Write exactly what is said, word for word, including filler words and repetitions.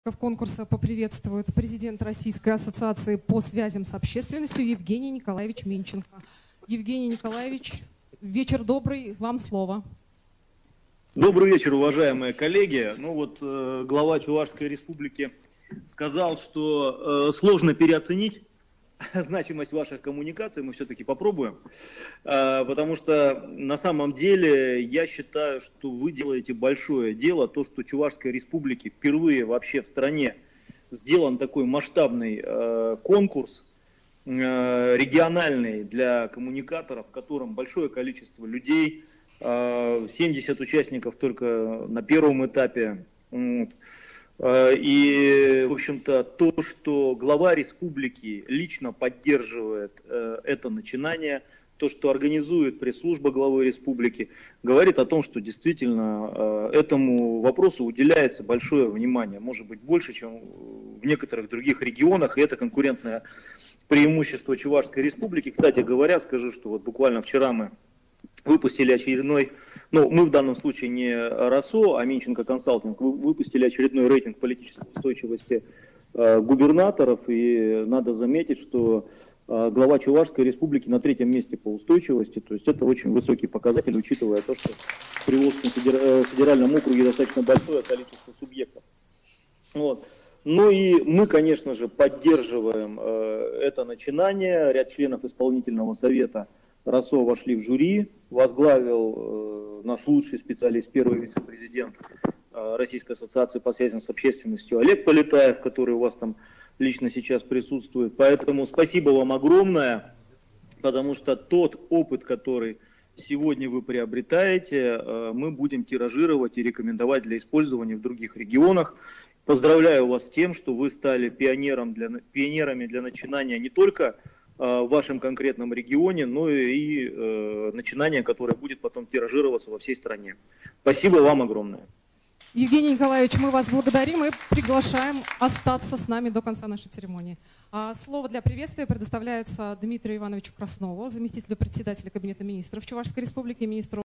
конкурса поприветствует президент Российской ассоциации по связям с общественностью Евгений Николаевич Минченко. Евгений Николаевич, вечер добрый, вам слово. Добрый вечер, уважаемые коллеги. Ну вот э, глава Чувашской республики сказал, что э, сложно переоценить значимость ваших коммуникаций, мы все-таки попробуем, э, потому что на самом деле я считаю, что вы делаете большое дело, то, что Чувашской республике впервые вообще в стране сделан такой масштабный э, конкурс э, региональный для коммуникаторов, в котором большое количество людей, семьдесят участников только на первом этапе. И, в общем-то, то, что глава республики лично поддерживает это начинание, то, что организует пресс-служба главы республики, говорит о том, что действительно этому вопросу уделяется большое внимание, может быть больше, чем в некоторых других регионах, и это конкурентное преимущество Чувашской республики. Кстати говоря, скажу, что вот буквально вчера мы выпустили очередной, ну мы в данном случае не РОСО, а Минченко Консалтинг, выпустили очередной рейтинг политической устойчивости э, губернаторов, и надо заметить, что э, глава Чувашской республики на третьем месте по устойчивости, то есть это очень высокий показатель, учитывая то, что в Приволжском федеральном округе достаточно большое количество субъектов. Вот. Ну и мы, конечно же, поддерживаем э, это начинание, ряд членов исполнительного совета РОСО вошли в жюри, возглавил э, наш лучший специалист, первый вице-президент э, Российской ассоциации по связям с общественностью Олег Полетаев, который у вас там лично сейчас присутствует. Поэтому спасибо вам огромное, потому что тот опыт, который сегодня вы приобретаете, э, мы будем тиражировать и рекомендовать для использования в других регионах. Поздравляю вас с тем, что вы стали пионером для, пионерами для начинания не только в вашем конкретном регионе, но и э, начинание, которое будет потом тиражироваться во всей стране. Спасибо вам огромное. Евгений Николаевич, мы вас благодарим и приглашаем остаться с нами до конца нашей церемонии. А слово для приветствия предоставляется Дмитрию Ивановичу Краснову, заместителю председателя Кабинета министров Чувашской республики, министру